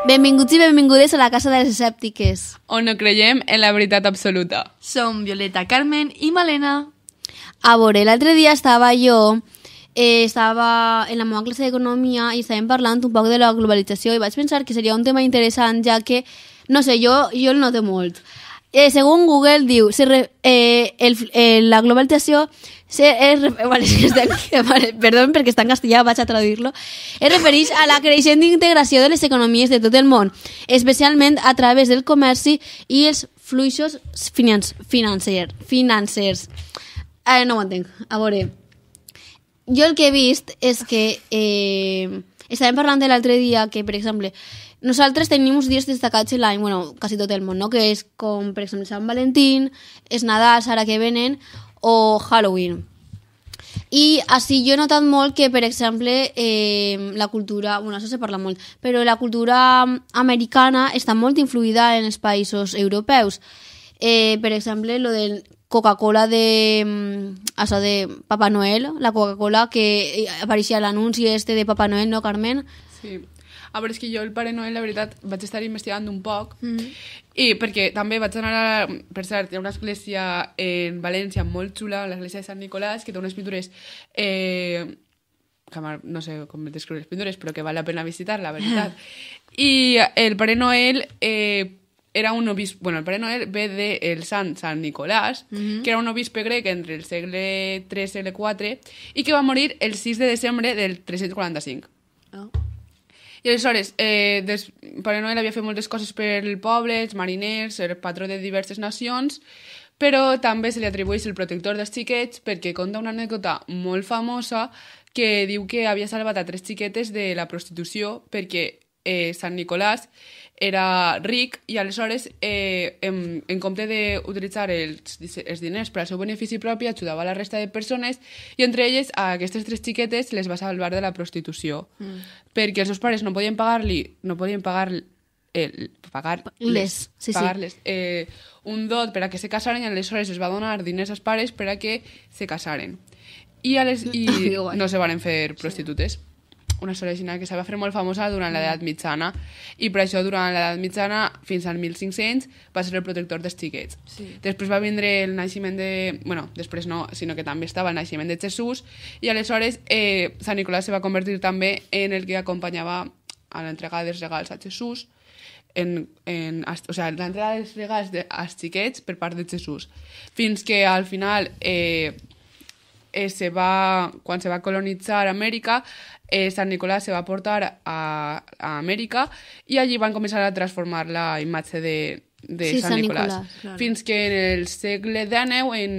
Benvinguts i benvingudes a la Casa de les Escèptiques, on no creiem en la veritat absoluta. Som Violeta, Carmen i Malena. A veure, l'altre dia estava en la meva classe d'economia i estàvem parlant un poc de la globalització i vaig pensar que seria un tema interessant, ja que, no sé, jo el noto molt. Segons Google diu, la globalització perdó, perquè està en castellà, vaig a traduir-lo, es refereix a la creixent integració de les economies de tot el món, especialment a través del comerç i els fluixos financers. No ho entenc. A veure, jo el que he vist és que estàvem parlant de l'altre dia que, per exemple, nosaltres tenim uns dies destacats en l'any, bueno, quasi tot el món, no? Que és com, per exemple, Sant Valentín, els Nadals, ara que venen, o Halloween. I així jo he notat molt que, per exemple, la cultura, bueno, això se parla molt, però la cultura americana està molt influïda en els països europeus. Per exemple, lo del Coca-Cola de Papa Noel, la Coca-Cola que apareixia a l'anunci de Papa Noel, no, Carmen? Sí. A veure, és que jo el Pare Noel, la veritat, vaig estar investigant un poc i perquè també vaig anar per cert, hi ha una església en València molt xula, l'església de Sant Nicolàs, que té unes pintures no sé com descriure les pintures, però que val la pena visitar, la veritat. I el Pare Noel era un obispe... Bueno, el Pare Noel ve del Sant Nicolàs, que era un obispe grec entre el segle III i segle IV, i que va morir el 6 de desembre del 345. Oh. I aleshores, Pare Noel havia fet moltes coses per el poble, els mariners, el patró de diverses nacions, però també se li atribueix el protector dels xiquets perquè conta una anècdota molt famosa que diu que havia salvat a 3 xiquetes de la prostitució perquè Sant Nicolàs era ric i aleshores en compte d'utilitzar els diners per al seu benefici propi ajudava a la resta de persones i entre elles a aquestes 3 xiquetes les va salvar de la prostitució perquè els seus pares no podien pagar-les un dot per a que se casaren i aleshores es va donar diners als pares per a que se casaren i no se van fer prostitutes. Una història que se va fer molt famosa durant l'edat mitjana i per això durant l'edat mitjana fins al 1500 va ser el protector dels xiquets. Sí. Després va vindre el naixement de... Bueno, després no, sinó que també estava el naixement de Jesús i aleshores Sant Nicolàs se va convertir també en el que acompanyava a l'entrega dels regals a Jesús o sigui, l'entrega dels regals als xiquets per part de Jesús fins que al final quan se va colonitzar Amèrica Sant Nicolàs se va portar a Amèrica i allí van començar a transformar la imatge de Sant Nicolàs. Claro. Fins que en el segle XIX, en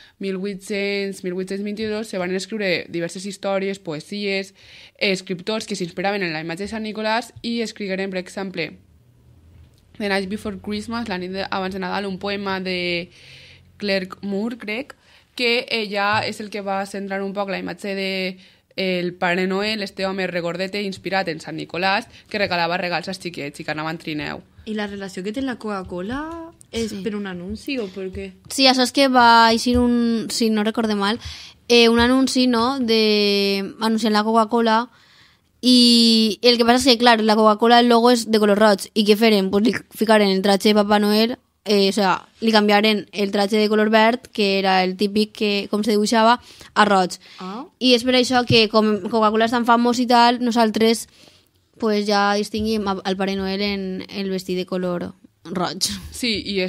1822, se van escriure diverses històries, poesies, escriptors que s'inspiraven en la imatge de Sant Nicolàs i escrigueren, per exemple, The Night Before Christmas, la nit abans de Nadal, un poema de Claire Moore, crec, que ella és el que va centrar un poc la imatge de el Pare Noel, este home regordete inspirat en Sant Nicolàs, que regalava regals als xiquets i que anaven trineu. I la relació que té la Coca-Cola és per un anunci o per què? Sí, això és que va eixir si no recorde mal, un anunci, no?, anunciant la Coca-Cola i el que passa és que, clar, la Coca-Cola el logo és de color roig i què feren? Pues li ficaren el tratge de Papa Noel, o sea, li canviaren el tratge de color verd, que era el típic que com se dibuixava, a roig. I és per això que com Coca-Cola és tan famós i tal, nosaltres pues ja distinguim al Pare Noel en el vestit de color roig. Sí, i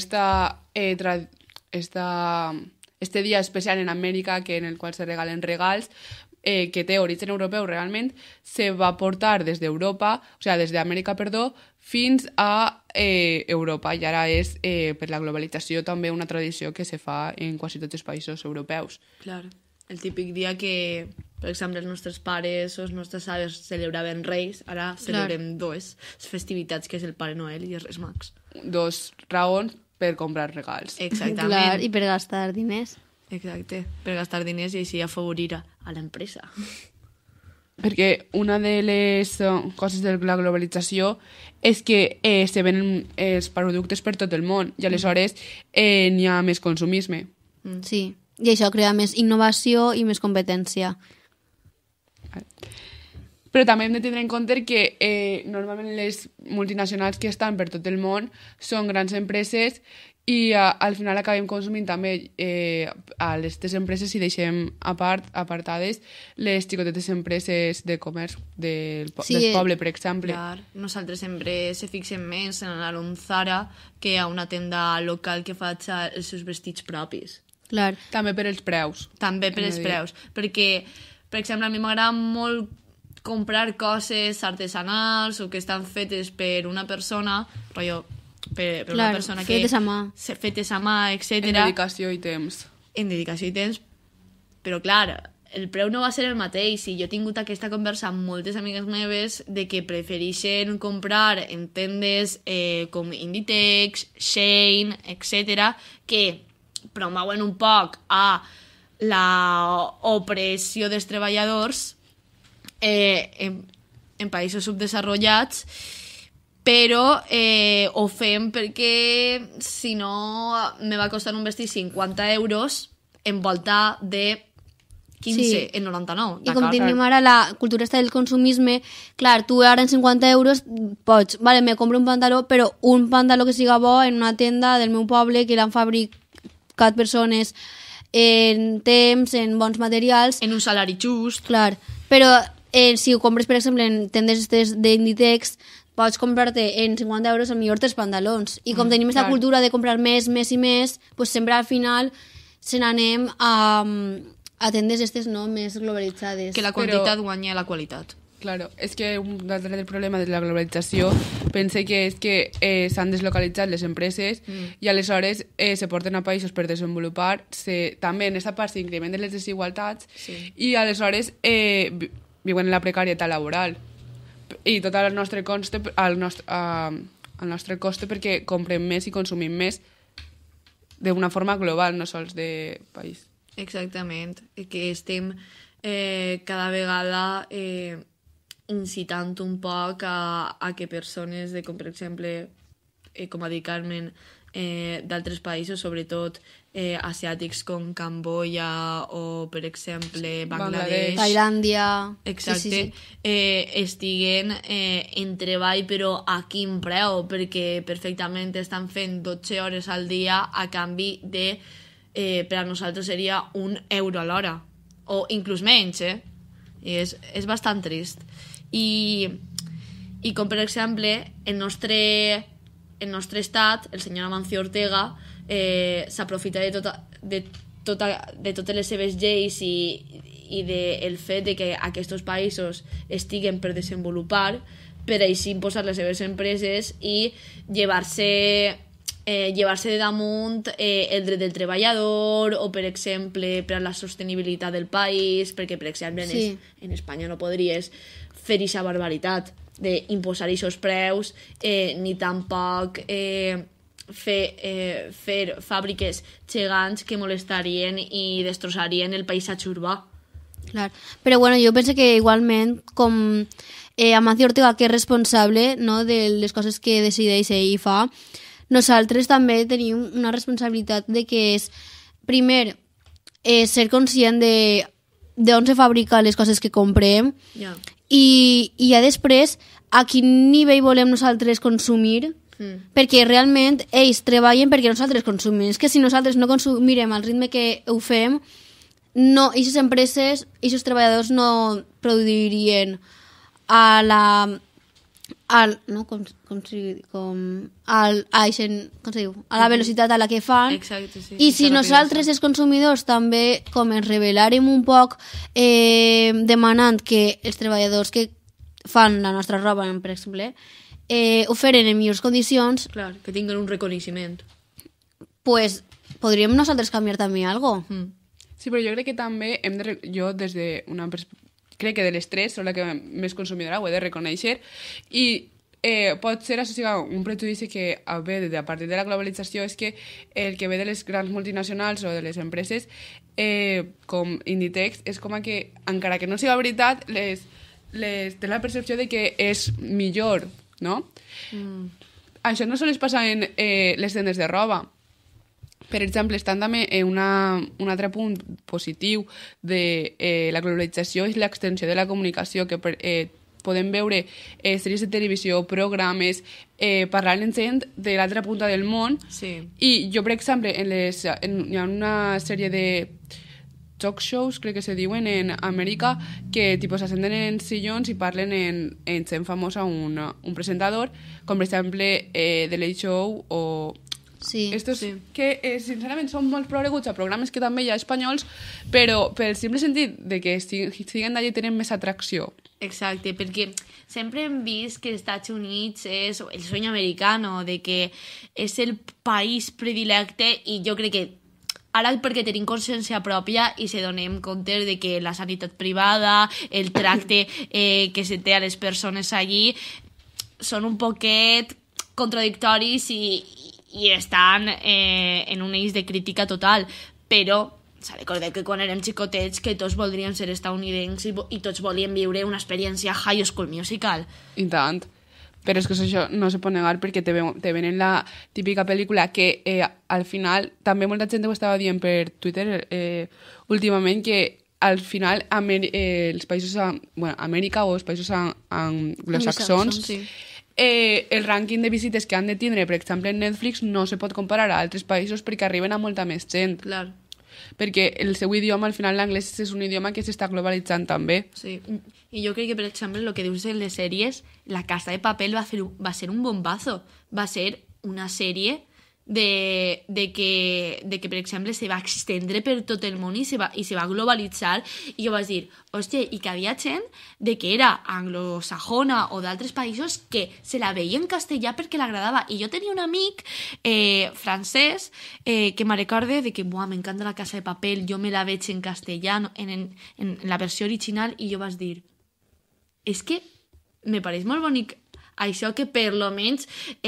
este dia especial en Amèrica en el qual se regalen regals que té origen europeu realment, se va portar des d'Europa, o sigui, des d'Amèrica, perdó, fins a Europa, i ara és, per la globalització, també una tradició que se fa en quasi tots els països europeus. Clar, el típic dia que, per exemple, els nostres pares o els nostres avis celebraven Reis, ara celebrem dues festivitats, que és el Pare Noel i els Reis Mags. 2 raons per comprar regals. Exactament. Clar, i per gastar diners. Exacte, per gastar diners i així afavorir a l'empresa. Perquè una de les coses de la globalització és que se venen els productes per tot el món i aleshores n'hi ha més consumisme. Sí, i això crea més innovació i més competència. Però també hem de tindre en compte que normalment les multinacionals que estan per tot el món són grans empreses i al final acabem consumint també a aquestes empreses i deixem apartades les xicotetes empreses de comerç del poble, per exemple. Clar, nosaltres sempre se fixem més en anar a un Zara que a una tenda local que faig els seus vestits propis. Clar. També per els preus. També per els preus, perquè, per exemple, a mi m'agrada molt comprar coses artesanals o que estan fetes per una persona, rotllo, per una persona que... fetes a mà, etc. En dedicació i temps. En dedicació i temps, però clar, el preu no va ser el mateix i jo he tingut aquesta conversa amb moltes amigues meves de que prefereixen comprar en tendes com Inditex, Shein, etc., que promouen un poc a la opressió dels treballadors en països subdesenvolupats, però ho fem perquè si no me va costar un vestit 50 euros envoltat de 15 en 99. I com tenim ara la cultura esta del consumisme, clar, tu ara en 50 euros pots, vale, me compro un pantaló, però un pantaló que siga bo en una tenda del meu poble que l'han fabricat persones en temps, en bons materials. En un salari just. Clar, però si ho compres, per exemple, en tendes d'Inditex, pots comprar-te en 50 euros el millor 3 pantalons. I com tenim aquesta cultura de comprar més i més, pues sempre al final se n'anem a tendes estes no més globalitzades. Que la quantitat guanya la qualitat. Claro, és que un altre problema de la globalització pense que és que s'han deslocalitzat les empreses i aleshores se porten a països per desenvolupar, també en aquesta part s'incrementen les desigualtats i aleshores viuen en la precarietat laboral i tot el nostre coste perquè comprem més i consumim més d'una forma global, no sols de país. Exactament, que estem cada vegada incitant un poc a que persones de, com per exemple, com ha dit Carmen, d'altres païssos, sobretot asiàtics com Camboya o, per exemple, Bangladesh, Tailàndia... Exacte, estiguen en treball, però a quin preu? Perquè perfectament estan fent 12 hores al dia a canvi de, per a nosaltres seria €1 a l'hora, o inclús menys, I és bastant trist. I com per exemple el nostre estat, el senyor Amancio Ortega, s'aprofita de totes les seves lleis i del fet de que aquests països estiguen per desenvolupar per així imposar les seves empreses i llevar-se de damunt el dret del treballador o, per exemple, per a la sostenibilitat del país, perquè, per exemple, en Espanya no podries fer aquesta barbaritat d'imposar aquests preus ni tampoc fer fàbriques gegants que molestarien i destrossarien el paisatge urbà. Clar. Però bueno, jo penso que igualment com Amancio Ortega, que és responsable, no, de les coses que decideix i fa, nosaltres també tenim una responsabilitat de que és, primer, ser conscient d'on se fabrica les coses que comprem i ja després a quin nivell volem nosaltres consumir, perquè realment ells treballen perquè nosaltres consumim. És que si nosaltres no consumirem al ritme que ho fem, aquestes empreses, aquests treballadors no produirien a la velocitat a la que fan. Exacte, sí. I si nosaltres, els consumidors, també com ens rebel·larem un poc demanant que els treballadors que fan la nostra roba, per exemple, ho feren en millors condicions, clar, que tinguin un reconeixement, pues podríem nosaltres canviar també alguna cosa. Sí, però jo crec que també jo des d'una crec que de les tres soc la que més consumidora, ho he de reconèixer, i pot ser associat a un prejudici que ve a partir de la globalització, és que el que ve de les grans multinacionals o de les empreses com Inditex és com que, encara que no sigui veritat, té la percepció de que és millor, no? Això no sols passa en les tendes de roba. Per exemple, estan també un altre punt positiu de la globalització és l'extensió de la comunicació, que podem veure sèries de televisió, programes, parlant amb gent de l'altra punta del món. Sí. I jo, per exemple, hi ha una sèrie de talk shows, crec que se diuen, en Amèrica, que s'assenten en sillons i parlen en gent famosa, un presentador, com per exemple The Late Show o... Sí. Estos que, sincerament, són molt proreguts a programes que també hi ha espanyols, però pel simple sentit de que estiguen d'allà i tenen més atracció. Exacte, perquè sempre hem vist que els Estats Units és el sueño americano, de que és el país predilecte, i jo crec que ara perquè tenim consciència pròpia i se donem compte de que la sanitat privada, el tracte que se té a les persones allí són un poquet contradictoris i estan en un eix de crítica total, però s'ha de recordar que quan érem xicotets que tots voldríem ser estadounidencs i tots volíem viure una experiència High School Musical. I tant. Però és que això no se pot negar perquè te venen la típica pel·lícula que al final, també molta gent ho estava dient per Twitter últimament, que al final els països, Amèrica o els països anglosaxons, sí. El rànquing de visites que han de tindre, per exemple, en Netflix no se pot comparar a altres països perquè arriben a molta més gent. Clar. Perquè el seu idioma, al final, l'anglès és un idioma que s'està globalitzant també. Sí, i jo crec que, per exemple, el que dius de les sèries, La Casa de Papel va ser un bombazo. Va ser una sèrie de que, per exemple, se va extendre per tot el món i se va globalitzar, i jo vaig dir, hòstia, i que havia gent de que era anglosajona o d'altres països que se la veia en castellà perquè l'agradava. I jo tenia un amic francès que me recorde de que m'encanta La Casa de Papel, jo me la veig en castellà en la versió original, i jo vaig dir, és que me pareix molt bonic això, que per lo menys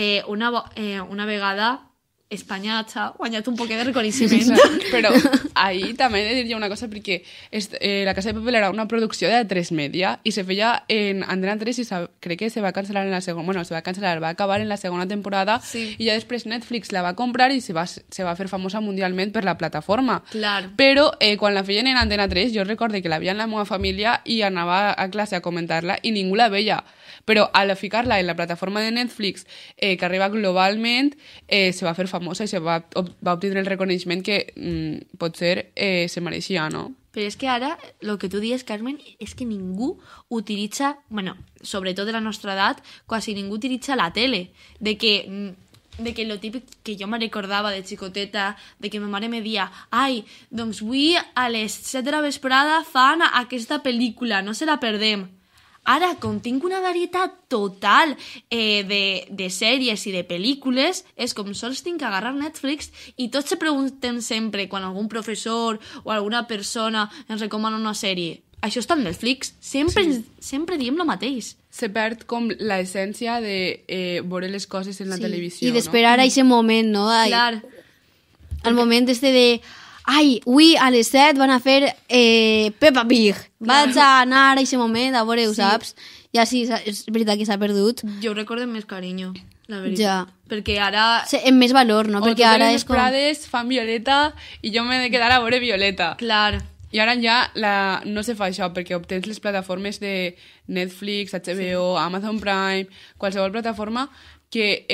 una vegada Espanya ha guanyat un poquet de reconeixement. Però ahir també he de dir una cosa, perquè La Casa de Papel era una producció de A3 Media i se feia en Antena 3 i crec que se va cancel·lar en la segona... Bueno, se va cancel·lar, va acabar en la segona temporada, sí. I ja després Netflix la va comprar i se va fer famosa mundialment per la plataforma. Clar. Però quan la feien en Antena 3, jo recorde que la veia en la meva família i anava a classe a comentar-la i ningú la veia. Però al ficar-la en la plataforma de Netflix, que arriba globalment, se va fer famosa i se va obtenir el reconeixement que potser se mereixia, no? Però és que ara, el que tu dius, Carmen, és que ningú utilitza, bueno, sobretot de la nostra edat, quasi ningú utilitza la tele, de que lo típic que jo me recordava de xicoteta, de que ma mare me dia, ai, doncs avui a les 7 de la vesprada fan aquesta pel·lícula, no se la perdem. Ara, com tinc una varietat total de sèries i de pel·lícules, és com sols tinc que agarrar Netflix, i tots se pregunten sempre, quan algun professor o alguna persona ens recomana una sèrie, això està en Netflix. Sempre diem el mateix. Se perd com l'essència de veure les coses en la televisió, i d'esperar a aquest moment, no? Clar. El moment de... Ai, avui a les 7 van a fer Peppa Pig. Vaig a anar a aquest moment a veure-ho, saps? I així és veritat que s'ha perdut. Jo ho recordo amb més carinyo, la veritat. Ja. Perquè ara... Amb més valor, no? Perquè ara és com... Prades fan Violeta i jo m'he de quedar a veure Violeta. Clar. I ara ja no se fa això, perquè obtens les plataformes de Netflix, HBO, Amazon Prime, qualsevol plataforma que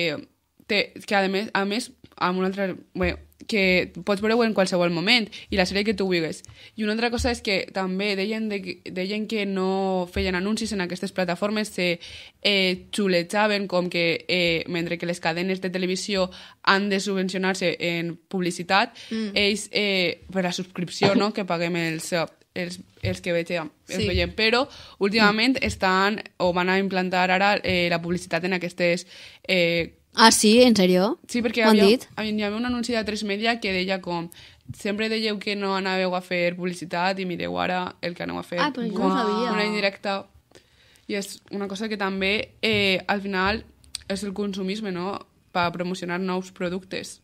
a més amb una altra... Bé, que pots veure-ho en qualsevol moment i la sèrie que tu vulguis. I una altra cosa és que també deien que no feien anuncis en aquestes plataformes, se xulejaven com que mentre que les cadenes de televisió han de subvencionar-se en publicitat, ells per la subscripció, no?, que paguem els que veiem, però últimament estan o van a implantar ara la publicitat en aquestes Ah, sí? En sèrio? Sí, perquè hi havia un anunci de A3 Media que deia com sempre dèieu que no anàveu a fer publicitat i mireu ara el que aneu a fer. Ah, però jo no sabia. Una indirecta. I és una cosa que també al final és el consumisme, no? Per promocionar nous productes.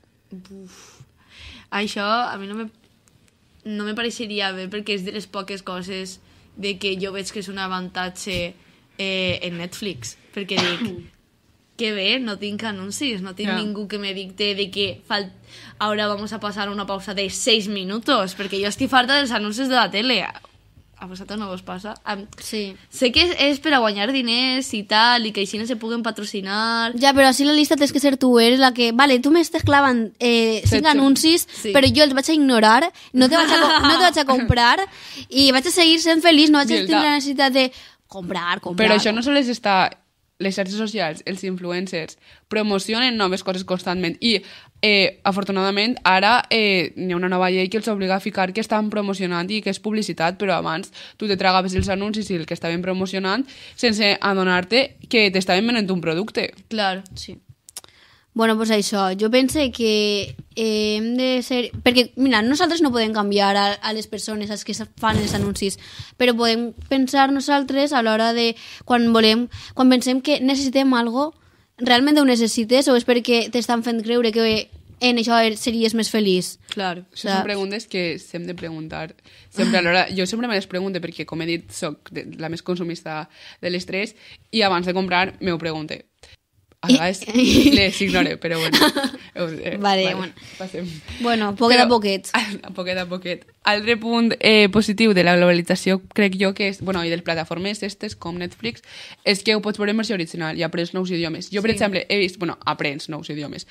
Això a mi no me pareixeria bé, perquè és de les poques coses de que jo veig que és un avantatge en Netflix, perquè dic que bé, no tinc anuncis, no tinc ningú que me dicte de que ahora vamos a pasar una pausa de 6 minutos, perquè jo estic farta dels anuncis de la tele. a vosaltres no vos passa? Sí. Sé que és per a guanyar diners i tal, i que així no se puguen patrocinar... Ja, però així la llista tens que ser tu, eres la que... Vale, tu m'estàs clavant 5 anuncis, Sí. però jo els vaig a ignorar, no te vaig a comprar, i vaig a seguir sent feliç, no vaig a tenir la necessitat de comprar. Però això no sols està... Les xarxes socials, els influencers, promocionen noves coses constantment i, afortunadament, ara hi ha una nova llei que els obliga a ficar que estan promocionant i que és publicitat, però abans tu te tragaves els anuncis i el que estaven promocionant sense adonar-te que t'estaven venent un producte. Clar. Sí. Bueno, pues això, jo pense que hem de ser... Perquè, mira, nosaltres no podem canviar a les persones, als que fan els anuncis, però podem pensar nosaltres a l'hora de... Quan pensem que necessitem algo, realment ho necessites o és perquè t'estan fent creure que en això series més feliç? Clar. Això són preguntes que s'hem de preguntar sempre alhora. Jo sempre me les pregunto perquè, com he dit, soc la més consumista de les tres i abans de comprar m'ho pregunte. A vegades les ignore, però bueno. Vale, bueno. Passem. Bueno, poquet a poquet. Poquet a poquet. Altre punt positiu de la globalització, crec jo que és, bueno, i de les plataformes aquestes com Netflix, és que ho pots veure en versió original i aprens nous idiomes. Jo, per exemple, he vist, bueno, aprens nous idiomes.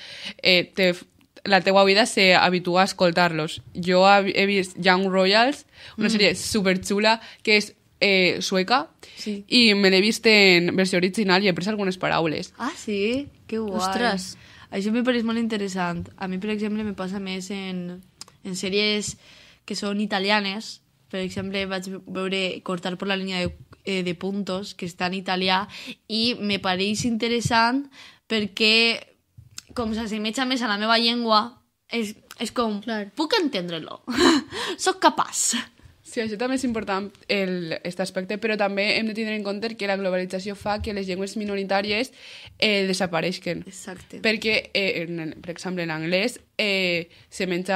La teua vida s'habitua a escoltar-los. Jo he vist Young Royals, una sèrie superxula que és sueca, Sí. i me l'he vist en versió original i he pres algunes paraules. Ah, sí? Que guai. Ostres. Això me pareix molt interessant. A mi, per exemple, me passa més en sèries que són italianes. Per exemple, vaig veure Cortar por la línia de puntos, que està en italià, i me pareix interessant perquè, com s'assemeja més a la meva llengua, és com, Clar. puc entendre-lo. Soc capaç. Sí, això també és important, aquest aspecte, però també hem de tenir en compte que la globalització fa que les llengües minoritàries desapareixen. Exacte. Perquè, per exemple, en anglès se menja...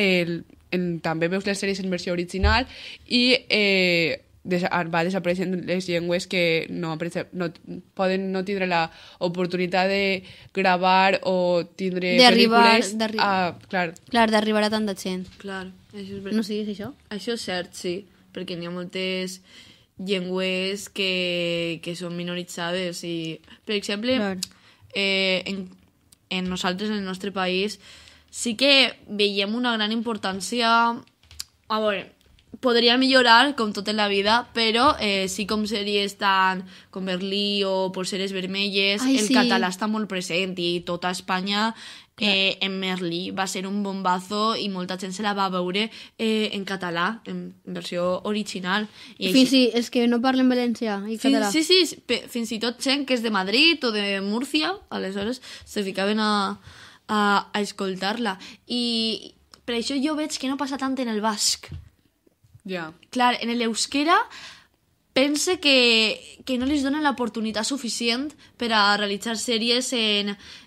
també veus les sèries en versió original i va desapareixent les llengües que poden no tindre l'oportunitat de gravar o tindre pel·lícules... Clar, d'arribar a tanta gent. Clar, això és No siguis això? Això és cert, sí, perquè n'hi ha moltes llengües que són minoritzades i, per exemple, Clar. en nosaltres, en el nostre país, sí que veiem una gran importància... A veure, podria millorar, com tot en la vida, però sí com sèries tant com Berlí o Polseres Vermelles, Ai, el sí. català està molt present i tota Espanya en Merlí va ser un bombazo i molta gent se la va veure en català, en versió original. I Fins i els que no parlen valencià i català. Sí, fins i tot gent que és de Madrid o de Múrcia, aleshores se ficaven a escoltar-la. I per això jo veig que no passa tant en el basc. Ja. Clar, en l'euskera pense que no li donen l'oportunitat suficient per a realitzar sèries en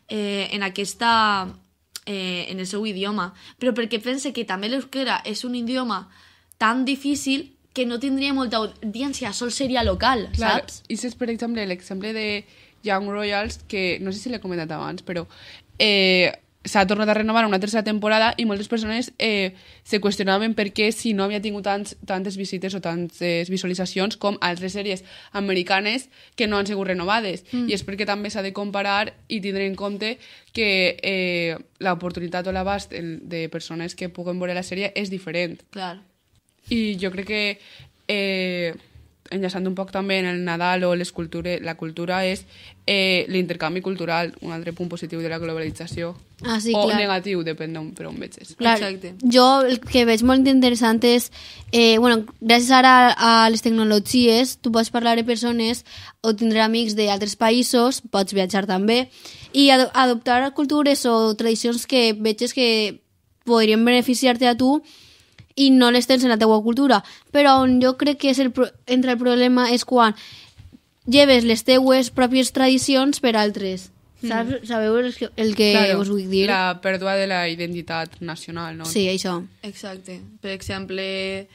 el seu idioma. Però perquè pense que també l'euskera és un idioma tan difícil que no tindria molta audiència, sol seria local, Clar, saps? i és, per exemple, l'exemple de Young Royals, que no sé si l'he comentat abans, però s'ha tornat a renovar una tercera temporada i moltes persones se qüestionaven per què si no havia tingut tantes visites o tantes visualitzacions com altres sèries americanes que no han sigut renovades. I és perquè també s'ha de comparar i tindre en compte que l'oportunitat o l'abast de persones que puguen veure la sèrie és diferent. Clar. I jo crec que enllaçant un poc també en el Nadal o la cultura és l'intercanvi cultural, un altre punt positiu de la globalització. Ah, sí, o clar. negatiu, depèn per on veig. Clar, Exacte. jo el que veig molt interessant és, gràcies ara a les tecnologies, tu pots parlar de persones o tindre amics d'altres països, pots viatjar també, i adoptar cultures o tradicions que veig que podrien beneficiar-te a tu i no les tens en la teua cultura. Però on jo crec que entra el problema és quan lleves les teues pròpies tradicions per altres. Saps? Sabeu el que us vull dir? La pèrdua de la identitat nacional, no? Sí, això. Exacte. Per exemple,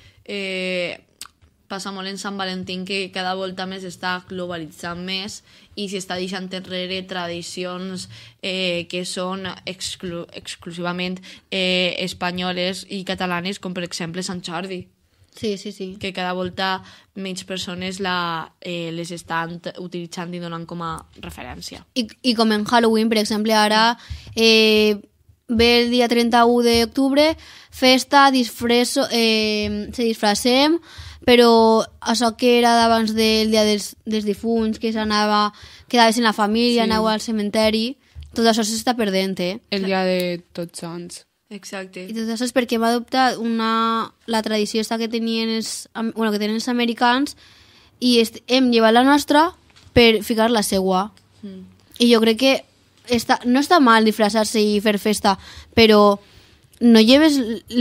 passa molt en Sant Valentín que cada volta més està globalitzant més i s'està deixant enrere tradicions que són exclusivament espanyoles i catalanes, com per exemple Sant Jordi. Sí, sí, sí. que cada volta menys persones les estan utilitzant i donant com a referència. I com en Halloween, per exemple, ara ve el dia 31 d'octubre, festa, se disfracem, però això que era d'abans del dia dels difunts, que quedaves en la família, aneu al cementeri, tot això s'està perdent, El dia de Tots Sants. Exacte. I tot això és perquè hem adoptat la tradició que tenien que tenen els americans i hem llevat la nostra per ficar la seua. I jo crec que no està mal disfressar-se i fer festa, però no lleves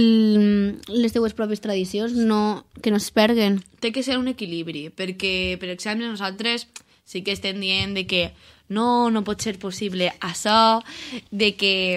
les teues pròpies tradicions, que no es perguen. Té que ser un equilibri, perquè, per exemple, nosaltres sí que estem dient de que no pot ser possible això, de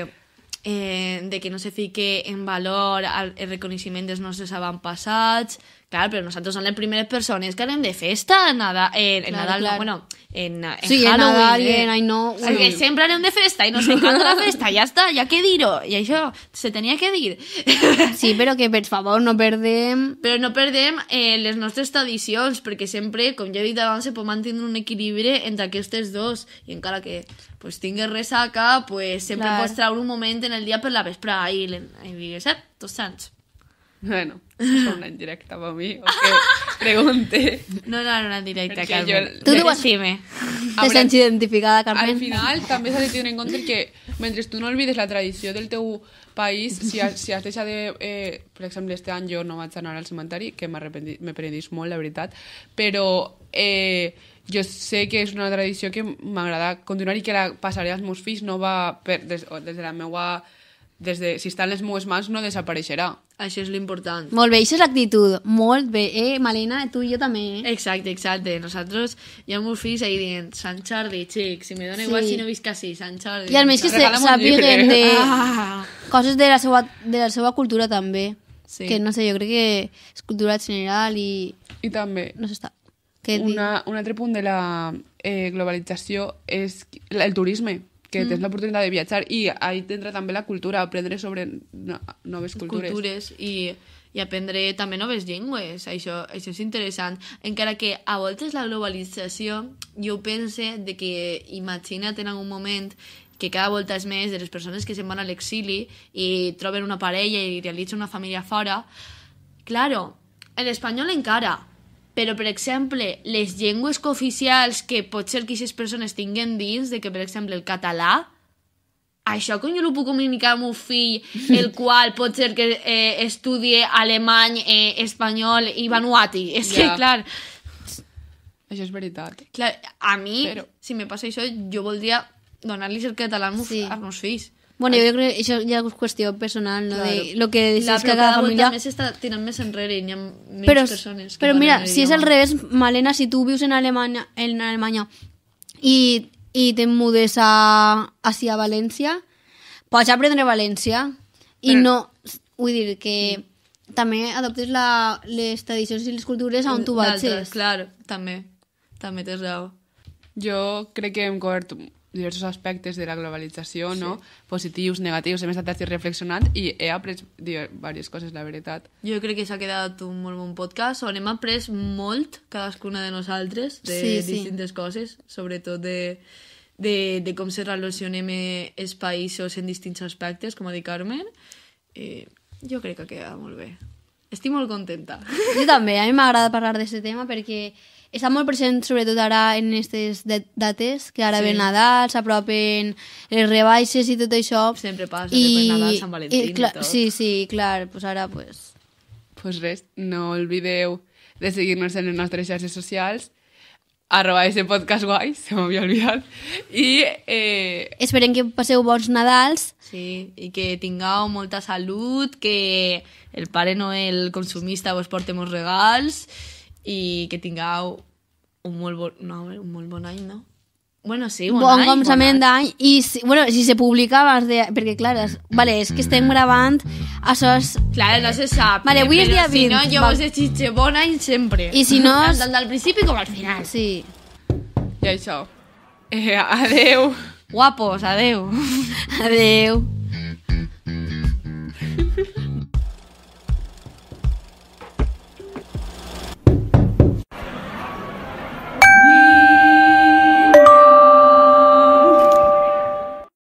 que no se fique en valor el reconeixement dels nostres avantpassats. Clar, però nosaltres som les primeres persones que anem de festa en Nadal, clar. Bueno, en Sí, en Halloween. Nadal i en Any Nou. Que sempre anem de festa i nos encanta la festa, ja està, ja què dir-ho. I això se tenia que dir. Sí, però que, per favor, no perdem... Però no perdem les nostres tradicions, perquè sempre, com ja he dit abans, se pot mantenir un equilibri entre aquestes dos. I encara que tingues ressaca, sempre pots treure un moment en el dia per la vesprà i digues, Tots Sants. Bueno, és una indirecta per mi, o que pregunte. No era una directa, Perquè Carmen. Tu t'ho Jo has- t'estime. Te sents identificada, Carmen? Al final també s'ha de tenir en compte que mentre tu no olvides la tradició del teu país, si has deixat de... per exemple, este any jo no vaig anar al cementeri, que m'he penedit molt, la veritat, però jo sé que és una tradició que m'agrada continuar i que la passaré als meus fills, no va des de la meua... si està en les meues mans no desapareixerà. Això és l'important. Molt bé, això és l'actitud. Molt bé. Malena, tu i jo també. Exacte. Nosaltres hi ha molts fills ahí dient Sant Jordi, xic, si me dona igual si no visc així, Sant Jordi. I almenys que Regala'm un sàpiguen llibre. coses de la seva cultura també. Sí. Que no sé, jo crec que és cultura general i I també no s'està... Què un altre punt de la globalització és el turisme, que tens l'oportunitat de viatjar i ahí t'entra també la cultura, aprendre sobre noves cultures. I aprendre també noves llengües. Això és interessant. Encara que a voltes la globalització, jo pense de que imagina't en algun moment que cada volta és més de les persones que se'n van a l'exili i troben una parella i realitzen una família fora. Claro, en espanyol encara, però, per exemple, les llengües cooficials que potser que aquestes persones tinguen dins, de que, per exemple, el català, això com jo no puc comunicar al meu fill, el qual pot ser que estudie alemany, espanyol i vanuati. És que, clar, Això és veritat. clar, a mi, Però- si me passa això, jo voldria donar-los el català als meus fills. Bueno, jo crec que això ja és qüestió personal, no? Claro. De lo que Clar, decidís però cada cada família. volta més s'està tirant més enrere i hi ha menys Però, persones que però parlen mira, el si és al idioma. revés, Malena, si tu vius en Alemanya i te mudes hacia València, pots aprendre valencià i no... Vull dir que també adoptes les tradicions i les cultures on tu D'altres, vagis. clar, també tens raó. Jo crec que hem cobert diversos aspectes de la globalització, no? Positius, negatius, hem estat així reflexionant i he après diverses coses, la veritat. Jo crec que s'ha quedat un molt bon podcast on hem après molt, cadascuna de nosaltres, de distintes coses, sobretot de com se relacionem els països en distints aspectes, com ha dit Carmen. Jo crec que ha quedat molt bé. Estic molt contenta. Jo també, a mi m'agrada parlar d'aquest tema perquè està molt present, sobretot ara en aquestes dates, que ara ve Nadal, s'apropen les rebaixes i tot això. Sempre passa, després Nadal, Sant Valentín i tot. Sí, clar, pues ara pues... Pues res, no oblideu de seguir-nos en les nostres xarxes socials, @podcast guai, se m'havia oblidat, i Esperem que passeu bons Nadals. Sí, i que tingueu molta salut, que el Pare Noel consumista vos porte molts regals i que tingueu un molt bon any, no? Bueno, sí, Bon començament d'any. I, si se publica abans de... Perquè, clar, és que estem gravant, això és... Clar, no se sap. Vale, avui és dia però si 20, no, jo vos desitge bon any sempre. I si no... Tant al principi com al final. Sí. I això. Adeu. Guapos, adeu. Adeu.